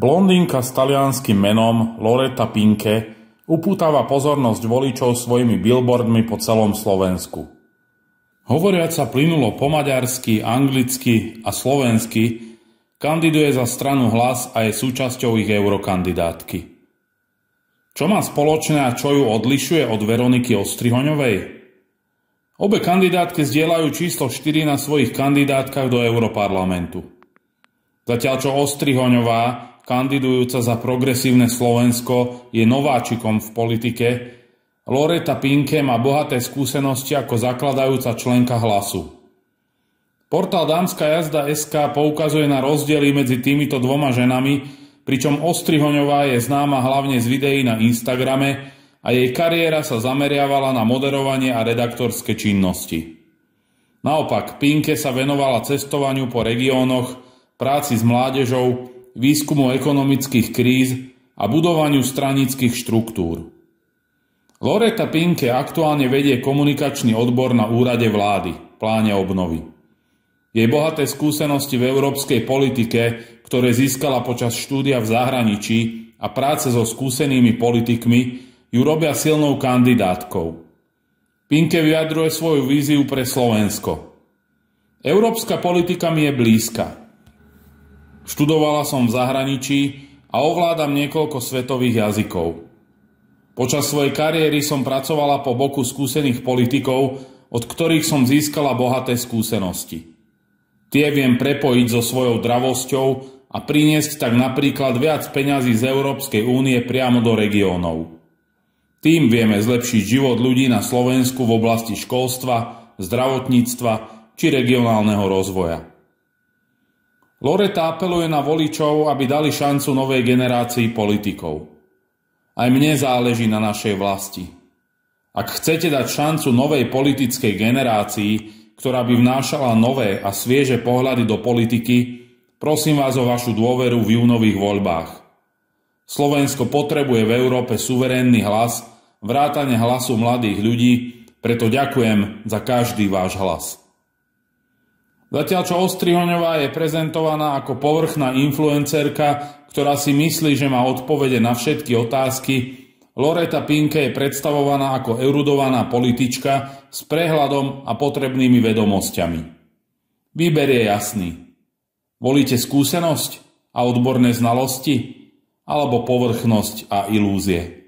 Blondínka s talianskym menom Loreta Pinke upútava pozornosť voličov svojimi billboardmi po celom Slovensku. Hovoriaca plynulo po maďarsky, anglicky a slovensky, kandiduje za stranu Hlas a je súčasťou ich eurokandidátky. Čo má spoločné a čo ju odlišuje od Veroniky Ostrihoňovej? Obe kandidátky zdieľajú číslo 4 na svojich kandidátkach do Europarlamentu. Zatiaľ čo Ostrihoňová, kandidujúca za Progresívne Slovensko, je nováčikom v politike, Loreta Pinke má bohaté skúsenosti ako zakladajúca členka Hlasu. Portál Dámska jazda.sk poukazuje na rozdiely medzi týmito dvoma ženami, pričom Ostrihoňová je známa hlavne z videí na Instagrame a jej kariéra sa zameriavala na moderovanie a redaktorské činnosti. Naopak, Pinke sa venovala cestovaniu po regiónoch, práci s mládežou, výskumu ekonomických kríz a budovaniu stranických štruktúr. Loreta Pinke aktuálne vedie komunikačný odbor na úrade vlády, pláne obnovy. Jej bohaté skúsenosti v európskej politike, ktoré získala počas štúdia v zahraničí a práce so skúsenými politikmi, ju robia silnou kandidátkou. Pinke vyjadruje svoju víziu pre Slovensko. Európska politika mi je blízka. Študovala som v zahraničí a ovládam niekoľko svetových jazykov. Počas svojej kariéry som pracovala po boku skúsených politikov, od ktorých som získala bohaté skúsenosti. Tie viem prepojiť so svojou dravosťou a priniesť tak napríklad viac peňazí z Európskej únie priamo do regiónov. Tým vieme zlepšiť život ľudí na Slovensku v oblasti školstva, zdravotníctva či regionálneho rozvoja. Loreta apeluje na voličov, aby dali šancu novej generácii politikov. Aj mne záleží na našej vlasti. Ak chcete dať šancu novej politickej generácii, ktorá by vnášala nové a svieže pohľady do politiky, prosím vás o vašu dôveru v júnových voľbách. Slovensko potrebuje v Európe suverénny hlas, vrátane hlasu mladých ľudí, preto ďakujem za každý váš hlas. Zatiaľ čo Ostrihoňová je prezentovaná ako povrchná influencerka, ktorá si myslí, že má odpovede na všetky otázky, Loreta Pinke je predstavovaná ako erudovaná politička s prehľadom a potrebnými vedomosťami. Výber je jasný. Volíte skúsenosť a odborné znalosti alebo povrchnosť a ilúzie?